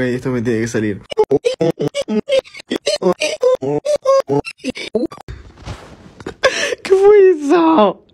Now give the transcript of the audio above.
esto me tiene que salir. ¿Qué fue eso?